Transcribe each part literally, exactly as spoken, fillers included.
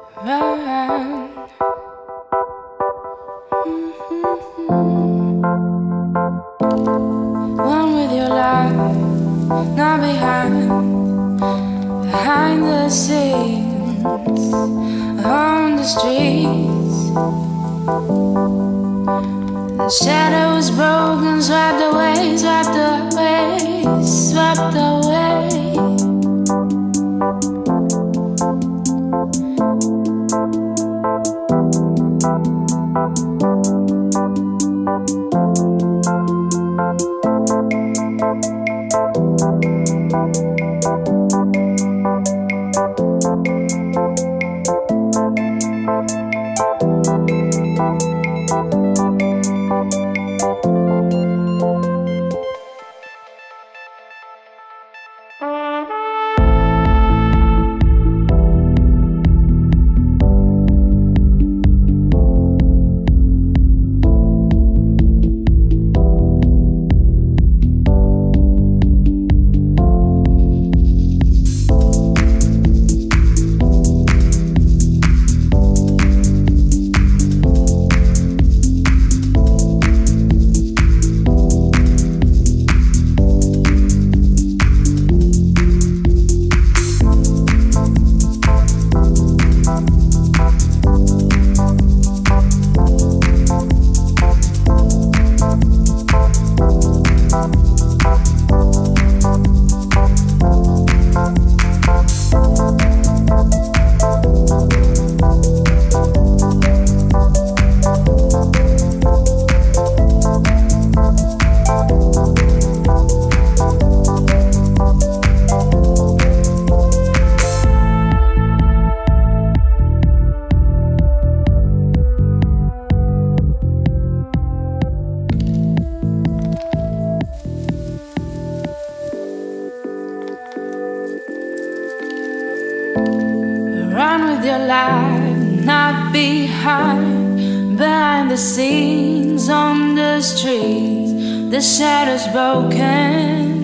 run. One with your life, not behind, behind the scenes, on the streets. The shadows broken, swept away, swept away, swept away. Run with your life, not behind, behind the scenes, on the streets, the shadows broken.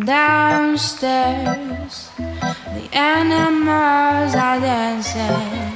Downstairs, the animals are dancing.